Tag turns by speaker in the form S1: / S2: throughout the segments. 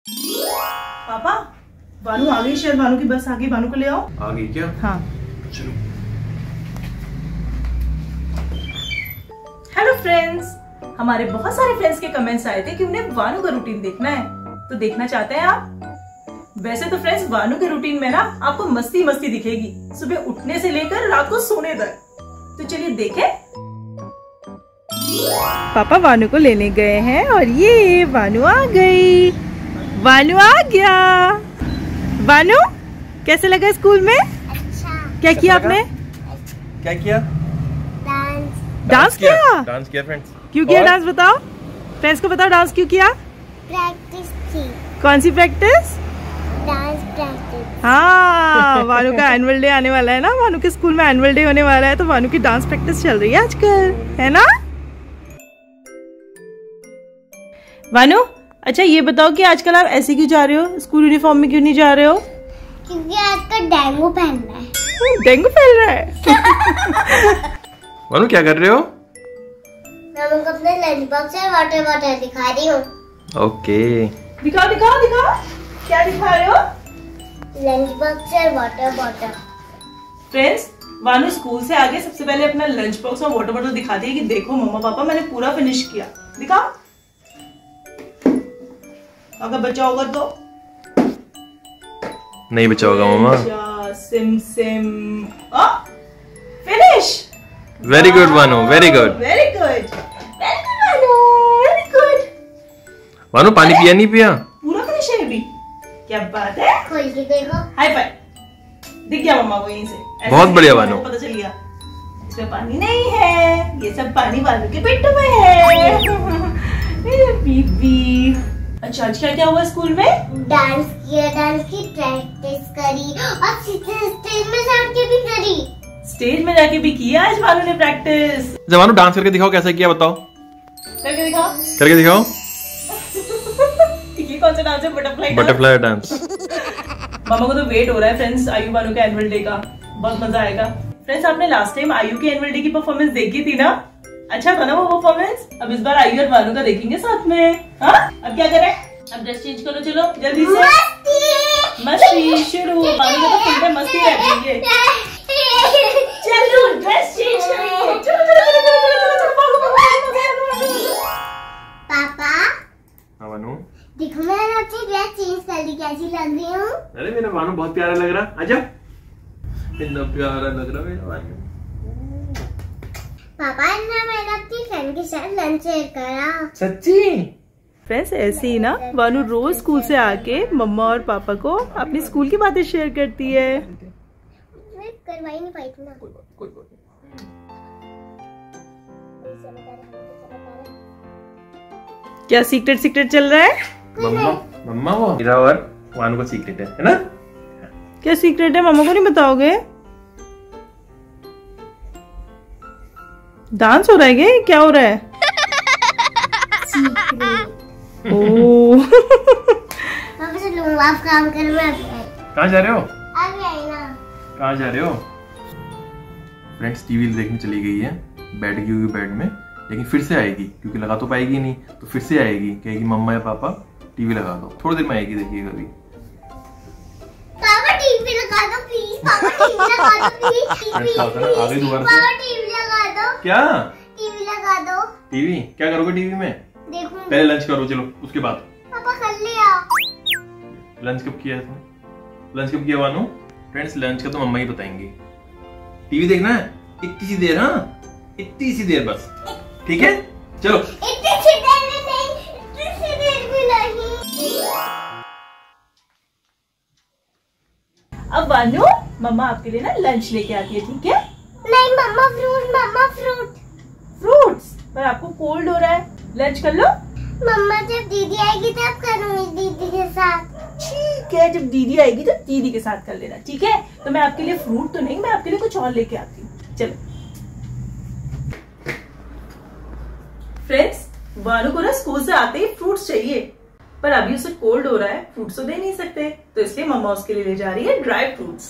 S1: पापा, भानु आ गई शायद। भानु की बस आ गई, भानु को ले आओ।
S2: आ गई क्या?
S1: हाँ
S2: चलो।
S1: हेलो फ्रेंड्स, हमारे बहुत सारे फ्रेंड्स के कमेंट्स आए थे कि उन्हें भानु का रूटीन देखना है, तो देखना चाहते हैं आप? वैसे तो फ्रेंड्स भानु के रूटीन में ना आपको मस्ती मस्ती दिखेगी, सुबह उठने से लेकर रात को सोने तक। तो चलिए देखें। पापा भानु को लेने गए हैं और ये भानु आ गई। भानु आ गया। भानु, कैसे लगा स्कूल में?
S3: अच्छा।
S1: क्या किया आपने?
S2: क्या किया?
S1: डांस किया?
S2: डांस किया फ्रेंड्स।
S1: क्यों किया डांस, बताओ फ्रेंड्स को, बताओ डांस क्यों किया?
S3: प्रैक्टिस थी।
S1: कौन सी प्रैक्टिस?
S3: Dance practice.
S1: हाँ, भानु का एनुअल डे आने वाला है ना, भानु के स्कूल में एनुअल डे होने वाला है, तो भानु की डांस प्रैक्टिस चल रही है आजकल, है ना भानु? अच्छा ये बताओ कि आजकल आप ऐसे क्यों जा रहे हो, स्कूल यूनिफॉर्म में क्यों नहीं जा रहे हो?
S3: क्योंकि आजकल डेंगू फैल रहा है।
S1: डेंगू फैल रहा है।
S2: भानु क्या कर रहे हो?
S3: मैं उनको अपने लंच बॉक्स में वाटर बॉटल दिखा रही हूँ।
S2: ओके।
S1: दिखाओ दिखाओ दिखाओ, क्या दिखा रहे हो?
S3: लंच बॉक्स और water bottle.
S1: Friends, Bhanu school से आके सबसे पहले अपना लंच बॉक्स और वाटर बॉटल दिखाती है कि देखो मम्मा पापा मैंने पूरा फिनिश किया। दिखाओ, अगर बचा होगा तो।
S2: नहीं बचा होगा मम्मा।
S1: सिम सिम finish.
S2: Very good Bhanu, very good.
S1: Very good, very good Bhanu, very good.
S2: Bhanu पानी पिया नहीं पिया?
S1: पूरा फिनिश है अभी। क्या बात है,
S3: खोल के देखो।
S1: High five. दिख गया मम्मा को यहीं से। ऐसे
S2: बहुत बढ़िया भानु।
S1: पता चल गया इसमें पानी नहीं है, ये सब पानी भानु के पेट में है। मेरे बीबी। अच्छा आज क्या क्या हुआ स्कूल में?
S3: डांस किया, डांस की प्रैक्टिस करी और स्टेज में जाके भी करी।
S1: स्टेज में जाके भी किया आज भानु ने प्रैक्टिस।
S2: जब भानु डांस करके दिखाओ कैसा किया, बताओ।
S1: करके दिखाओ।
S2: करके दिखाओ।
S1: ये कौन सा डांस है? बटरफ्लाई।
S2: Butterfly dance.
S1: मामा को तो वेट हो रहा है फ्रेंड्स आयु भानु के एनुअल डे का, बहुत मजा आएगा। फ्रेंड्स आपने लास्ट टाइम आयु के एनुअल डे की परफॉर्मेंस देखी थी ना, अच्छा था ना वो परफॉर्मेंस? अब इस बार आयु और भानु का देखेंगे साथ में। हाँ अब क्या करें? अब ड्रेस चेंज करो, चलो जल्दी से। मस्ती शुरू। भानु का तो फुल टाइम मस्ती रहती है। चलो ड्रेस चेंज करेंगे।
S3: पापा
S2: हाँ भानु,
S3: देखो मैंने अपनी ड्रेस चेंज कर ली, कैसी लग रही हूँ?
S2: अरे मेरा भानु बहुत प्यारा लग रहा। आजा, कितना प्यारा लग रहा मेरा भानु।
S3: पापा ने मैंने अपनी फ्रेंड के साथ लंच शेयर करा।
S2: सच्ची?
S1: फ्रेंड्स ऐसे ही ना भानु रोज स्कूल से आके मम्मा और पापा को अपनी स्कूल की बातें शेयर करती है।
S3: मैं करवाई नहीं पाई थी ना।
S1: क्या सीक्रेट सीक्रेट चल रहा है?
S2: मम्मा मम्मा वो मेरा और भानु का सीक्रेट है ना?
S1: क्या सीक्रेट है, मम्मा को नहीं बताओगे? डांस हो रहा है क्या हो रहा है? ओह।
S3: पापा से लूँ, आप काम करो, मैं
S2: कहाँ जा रहे हो?
S3: अभी आई ना।
S2: कहाँ जा रहे हो? फ्रेंड्स टीवी देखने चली गई है, बैठ गई हुई बेड में, लेकिन फिर से आएगी क्योंकि लगा तो पाएगी नहीं, तो फिर से आएगी, कहेगी मम्मा या पापा टीवी लगा दो। थोड़ी देर में आएगी, देखिएगा अभी।
S3: पापा टीवी लगा दो प्लीज, पापा टीवी लगा दो प्लीज।
S2: आ गई दोबारा से।
S3: पापा टीवी लगा दो।
S2: क्या
S3: टीवी लगा दो।
S2: टीवी क्या करोगे टीवी में?
S3: देखूंगी।
S2: पहले लंच करो, चलो उसके बाद।
S3: पापा कर लिया।
S2: लंच कब किया है? लंच कब किया भानु? फ्रेंड्स लंच का तो मम्मा ही बताएंगी। टीवी देखना है इतनी सी देर, हाँ इतनी सी देर बस, ठीक है? चलो।
S3: इतनी सी देर में नहीं, इतनी सी देर भी नहीं।
S1: अब भानु मम्मा आपके लिए ना लंच लेके आती है, ठीक है?
S3: नहीं मम्मा फ्रूट, मम्मा फ्रूट।
S1: फ्रूट्स? पर आपको कोल्ड हो रहा है, लंच कर लो।
S3: मम्मा जब दीदी आएगी तब करूंगी दीदी के साथ।
S1: ठीक है, जब दीदी आएगी तो दीदी के साथ कर लेना, ठीक है? तो मैं आपके लिए फ्रूट तो नहीं, मैं आपके लिए कुछ और लेके आती हूँ। चलो फ्रेंड्स, भानु को ना स्कूल से आते ही फ्रूट्स चाहिए, पर अभी उसे कोल्ड हो रहा है, फ्रूट्स तो दे नहीं सकते, तो इसलिए मम्मा उसके लिए ले जा रही है ड्राई फ्रूट्स।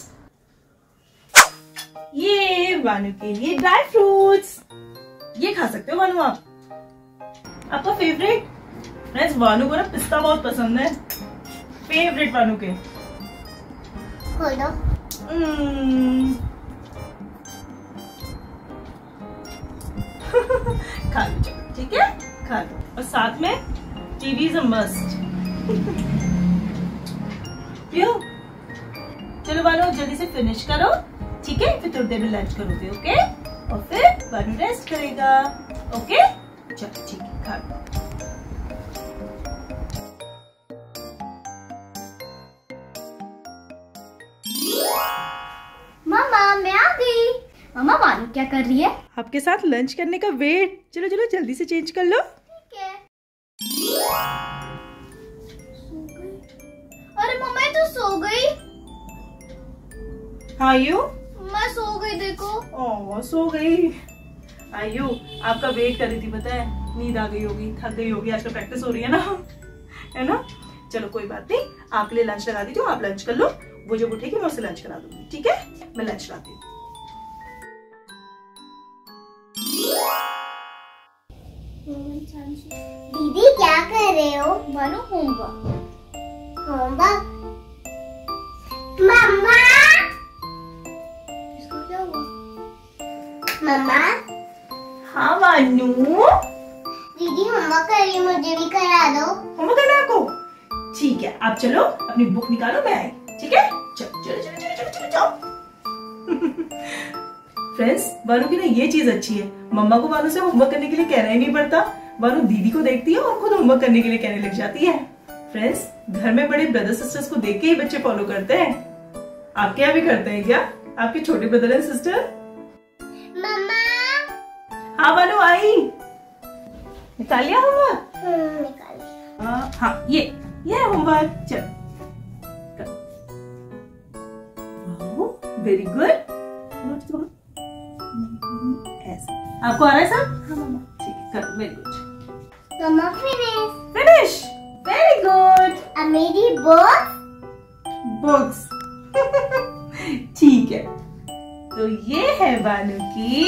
S1: ये भानु के लिए ड्राई फ्रूट्स, ये खा सकते हो भानु आप, आपका फेवरेट। फ्रेंड्स भानु को ना पिस्ता बहुत पसंद है, फेवरेट वानू के।
S3: खोल दो।
S1: खा लो, ठीक है, खा लो। और साथ में टीवी इज अ मस्ट। चलो वानू जल्दी से फिनिश करो, ठीक है, फिर थोड़ी देर में लंच करोगे, ओके? और फिर वानू रेस्ट करेगा, ओके? चलो ठीक है, खा लो।
S3: मामा मैं आ गई। मामा वानू क्या कर रही है?
S1: आपके साथ लंच करने का वेट। चलो चलो जल्दी से चेंज कर लो।
S3: ठीक है। अरे मम्मा ये तो सो गई।
S1: आयु
S3: मैं सो गई देखो।
S1: ओह सो गई। आयु आपका वेट कर रही थी, पता है, नींद आ गई होगी, थक गई होगी, आजकल प्रैक्टिस हो रही है ना, है ना? चलो कोई बात नहीं, आपके लिए लंच लगा दीजिए, आप लंच कर लो। वो जब उठेगी मैं उसे लंच करा दूंगी, ठीक है? मैं लंच लाती हूँ।
S3: दीदी क्या कर रहे हो? वानू होमवर्क। होमवर्क? मम्मा इसको क्या हुआ? मम्मा।
S1: हाँ वानू।
S3: दीदी होमवर्क कर रही है, मुझे भी करा दो।
S1: होमवर्क करना है आपको? ठीक है, आप चलो अपनी बुक निकालो, मैं आई, ठीक है? चलो चलो चलो चलो चलो चलो जाओ। फ्रेंड्स, वानू की ना ये चीज अच्छी है, मम्मा को वानू से होमवर्क करने के लिए कहना ही नहीं पड़ता। वानू दीदी को देखती है और खुद होमवर्क करने के लिए कहने लग जाती है। फ्रेंड्स, घर में बड़े ब्रदर सिस्टर्स को देख के ही बच्चे फॉलो करते हैं। आपके यहाँ भी करते हैं क्या आपके छोटे ब्रदर एंड सिस्टर?
S3: मम्मा।
S1: हाँ वानू आई। निकाल लिया होमवर्क?
S3: निकाल लिया।
S1: हाँ ये है होमवर्क, चल वेरी गुड। आपको आ रहा है सब?
S3: हाँ मम्मा।
S1: ठीक है, करो, वेरी गुड।
S3: मम्मा फिनिश।
S1: Finish, very good.
S3: अब मेरी
S1: बुक्स। ठीक है, तो ये है वानू की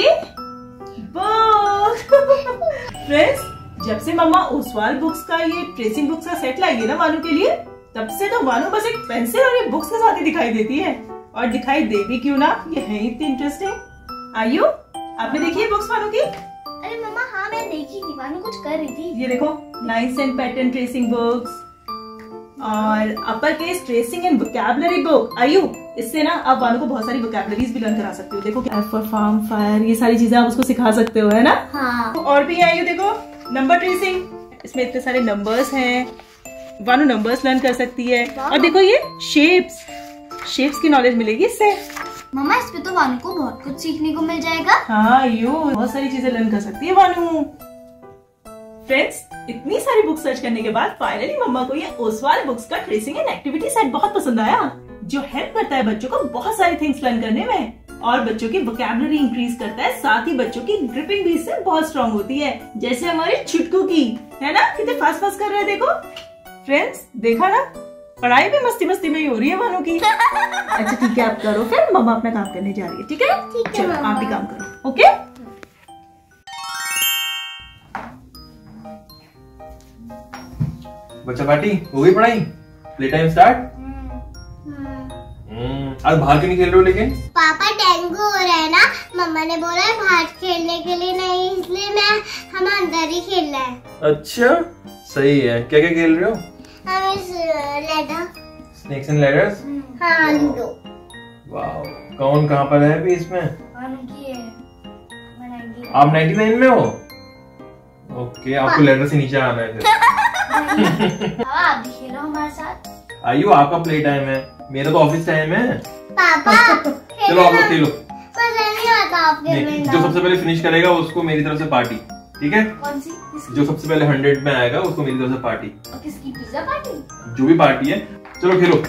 S1: बुक। फ्रेंड्स, जब से मम्मा ओसवाल बुक्स का ये ट्रेसिंग बुक्स का सेट लाई है ना वानू के लिए, तब से तो वानू बस एक पेंसिल और ये बुक्स के साथ ही दिखाई देती है। और दिखाई दे भी क्यों ना, ये है इतनी इंटरेस्टिंग। आयु, आपने देखी है बुक्स वानू की?
S3: अरे मम्मा हाँ मैं देखी थी, वानू कुछ कर रही थी।
S1: ये देखो, lines and pattern tracing books और upper case tracing and vocabulary book. Ayu, इससे ना आप वानू को बहुत सारी वोकैबुलरीज भी लर्न करा सकते हो। देखो, एफ फॉर फार्म, फायर, ये सारी चीजें आप उसको सिखा सकते हो, है ना?
S3: हाँ।
S1: और भी आयु देखो, नंबर ट्रेसिंग, इसमें इतने सारे नंबर्स हैं, वानू नंबर्स लर्न कर सकती है। और देखो ये शेप्स की नॉलेज मिलेगी इससे।
S3: मम्मा इस पे तो वानू को बहुत कुछ सीखने को मिल जाएगा।
S1: हाँ आयु, बहुत सारी चीजें लर्न कर सकती है वानू। फ्रेंड्स, इतनी सारी बुक सर्च करने के बाद फाइनली मम्मा को ये ओसवाल बुक्स का ट्रेसिंग एंड एक्टिविटी सेट बहुत पसंद आया, जो हेल्प करता है बच्चों को बहुत सारी थिंग्स लर्न करने में और बच्चों की वोकैबुलरी इंक्रीज करता है। साथ ही बच्चों की ग्रिपिंग भी इससे बहुत स्ट्रॉन्ग होती है, जैसे हमारी छुटकू की, है ना? कितने फास्ट फास्ट कर रहे हैं, देखो। फ्रेंड्स, देखा ना, पढ़ाई भी मस्ती मस्ती में ही हो रही है वानू की। अच्छा ठीक है, आप करो, फिर मम्मा अपना काम करने जा रही है, ठीक है?
S3: ठीक है
S1: चलो
S3: मम्मा।
S1: आप भी काम करो, ओके?
S2: बच्चा पार्टी हो गई, पढ़ाई, प्ले टाइम स्टार्ट। आज बाहर क्यों नहीं खेल रहे हो? लेकिन
S3: पापा डेंगू हो रहा है ना, मम्मा ने बोला है बाहर खेलने के लिए नहीं, इसलिए हम अंदर ही खेल रहे हैं।
S2: अच्छा सही है। क्या क्या खेल रहे हो?
S3: हम लैडर,
S2: स्नेक्स एंड लैडर्स।
S3: हाँ लूडो।
S2: वाओ, कौन कहाँ पर है अभी इसमें? आप 99 में हो? ओके, आपको लैडर से नीचे आना है फिर।
S3: आप भी खेलो हमारे साथ।
S2: आयु, आपका प्ले टाइम है, मेरा तो ऑफिस टाइम है।
S3: पापा
S2: चलो आप लोग खेलो।
S3: मजा नहीं आता आपके
S2: नहीं,
S3: बिना।
S2: जो सबसे पहले फिनिश करेगा उसको मेरी तरफ से पार्टी, ठीक है?
S3: कौन सी?
S2: जो सबसे पहले 100 में आएगा उसको मेरी तरफ से पार्टी।
S3: और किसकी? Pizza party?
S2: जो भी पार्टी है, चलो खेलो।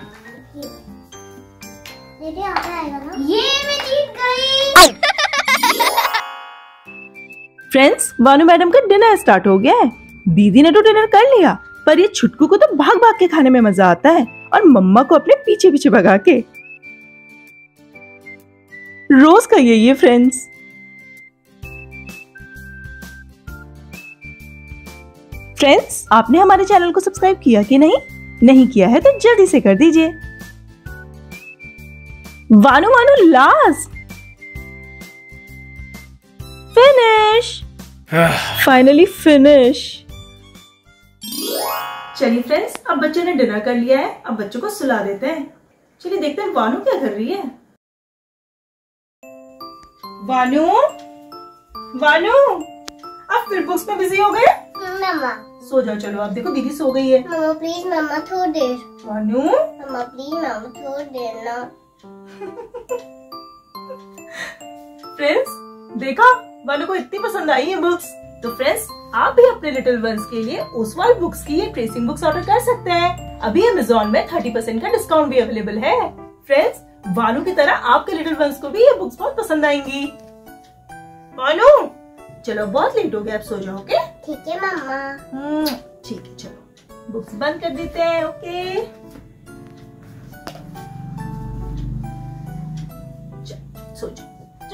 S3: दीदी आप आएगा ना? ये मैं जीत गई।
S1: फ्रेंड्स, वानू मैडम का डिनर स्टार्ट हो गया है। दीदी ने तो डिनर कर लिया, पर ये छुटकू को तो भाग भाग के खाने में मजा आता है और मम्मा को अपने पीछे पीछे भगा के। रोज का ये फ्रेंड्स। फ्रेंड्स, आपने हमारे चैनल को सब्सक्राइब किया कि नहीं? नहीं किया है तो जल्दी से कर दीजिए। Vanu Vanu last. Finish. Finally finish. चलिए फ्रेंड्स, अब बच्चों ने डिनर कर लिया है, अब बच्चों को सुला देते हैं। चलिए देखते हैं वानू क्या कर रही है। वानू वानू, आप फिर बुक्स में बिजी हो गए?
S3: मम्मा
S1: सो जाओ। चलो आप देखो दीदी सो गई है।
S3: मम्मा प्लीज, मम्मा थोड़ी देर।
S1: वानू
S3: मम्मा प्लीज, मम्मा थोड़ी देर ना।
S1: फ्रेंड्स देखा, वानू को इतनी पसंद आई है बुक्स। तो फ्रेंड्स, आप भी अपने लिटिल वंस के लिए ओसवाल बुक्स की ये ट्रेसिंग बुक्स ऑर्डर कर सकते हैं। अभी अमेज़न में 30% का डिस्काउंट भी अवेलेबल है। फ्रेंड्स, वानू की तरह आपके लिटिल वंस को भी ये बुक्स बहुत पसंद आएंगी। वानू चलो, बहुत लेट हो गया, अब सो जाओ। ओके
S3: ठीक है मम्मा।
S1: ठीक है, चलो बुक्स बंद कर देते हैं। ओके सो जाओ,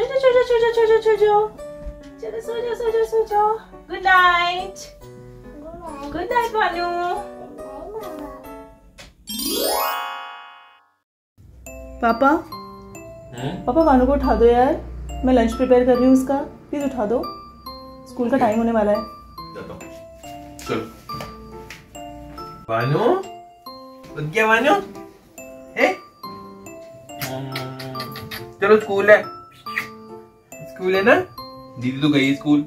S1: चलो सो जाओ। Good night. Good night Vanu. पापा पापा, वानू को उठा दो यार, मैं लंच प्रिपेयर कर रही हूँ उसका, प्लीज उठा दो, स्कूल का टाइम होने वाला है।
S2: चलो वानू, उठ गया वानू? चलो स्कूल है, स्कूल है ना? दीदी तो गई स्कूल,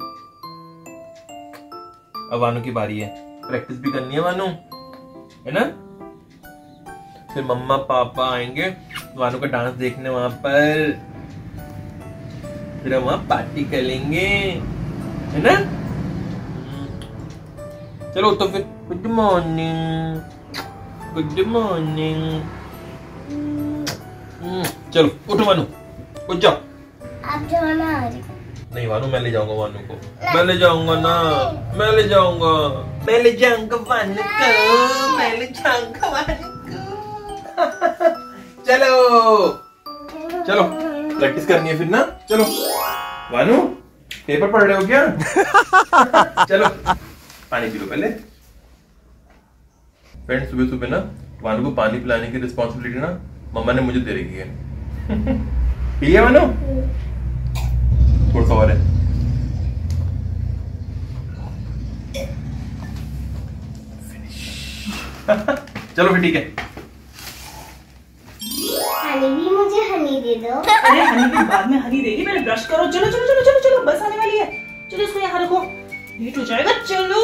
S2: अब वानू की बारी है। प्रैक्टिस भी करनी है वानू, है ना? फिर मम्मा पापा आएंगे वानू का डांस देखने वहां पर, फिर हम वहां पार्टी करेंगे, है ना? चलो तो फिर गुड मॉर्निंग, गुड मॉर्निंग। चलो उठो वानू, उठ जाओ।
S3: आप जाओ ना।
S2: नहीं वानू, मैं ले जाऊंगा वानू को, मैं ले जाऊंगा ना, मैं ले जाऊंगा, मैं ले जाऊंगा वानू को, मैं ले जाऊंगा वानू को। चलो चलो, प्रैक्टिस करनी है फिर ना। चलो वानू, पेपर पढ़ रहे हो क्या? चलो पानी पी लो पहले। फ्रेंड, सुबह सुबह ना वानू को पानी पिलाने की रिस्पॉन्सिबिलिटी ना मम्मा ने मुझे दे रखी है। पी लिया वानू? थोड़ा सा और है। चलो फिर ठीक है।
S3: हनी भी मुझे हनी दे दो।
S1: अरे हनी के बाद में हनी देगी, पहले ब्रश करो। चलो चलो चलो चलो चलो, बस आने वाली है। चलो इसको यहाँ रखो, लेट हो जाएगा। चलो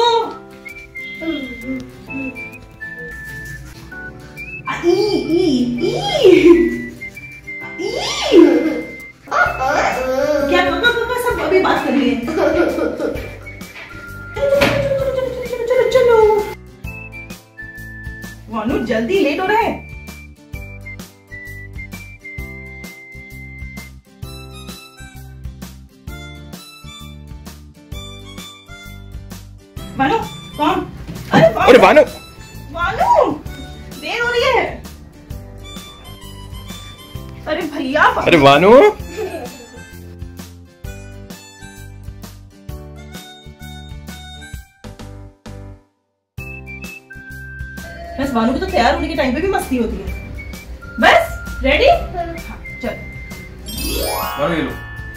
S1: क्या पापा सब अभी बात कर लिए। चलो चलो वानू, जल्दी, लेट हो रहा है। वानू कौन?
S2: अरे वानू,
S1: वानू देर हो रही है। अरे भैया,
S2: अरे वानू,
S1: बस वानू की तो तैयार होने के टाइम पे भी मस्ती होती है। बस रेडी? चल
S2: वानू ये लो।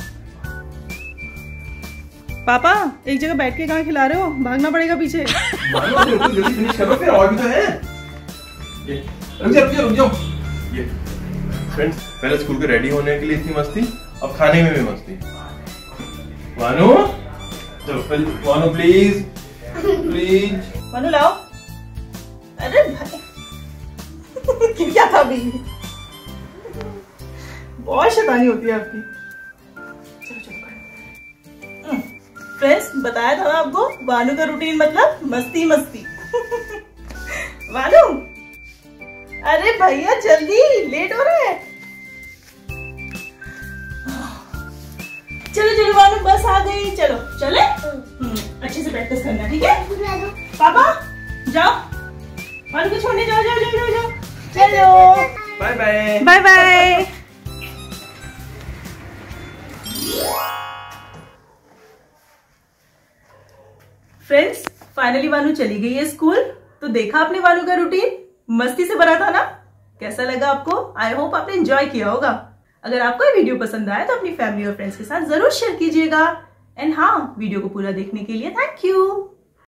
S1: पापा, एक जगह बैठ के कहाँ खिला रहे हो? भागना पड़ेगा पीछे।
S2: वानू जल्दी फिनिश करो, फिर और भी तो है। ये रुक जाओ। ये फ्रेंड्स, पहले स्कूल के रेडी होने के लिए इतनी मस्ती, अब खाने में भी मस्ती। वानू चलो, वानू प्लीज प्लीज।
S1: वानू लाओ। अरे भाई क्या था अभी? बहुत शैतानी होती है आपकी। चलो चलो फ्रेंड्स, बताया था ना आपको, वानू का रूटीन मतलब मस्ती मस्ती। वानू, अरे भैया जल्दी, लेट हो रहा है। चलो चलो वानू, बस आ गई। चलो चले, अच्छे से प्रैक्टिस करना, ठीक है? पापा जाओ, वानू को छोड़ने जाओ जाओ जाओ जाओ। चलो
S2: bye bye
S1: bye bye. Friends, finally Vanu चली गई है स्कूल। तो देखा आपने वानू का रूटीन, मस्ती से भरा था ना? कैसा लगा आपको? आई होप आपने एंजॉय किया होगा। अगर आपको ये वीडियो पसंद आया तो अपनी फैमिली और फ्रेंड्स के साथ जरूर शेयर कीजिएगा। एंड हाँ, वीडियो को पूरा देखने के लिए थैंक यू।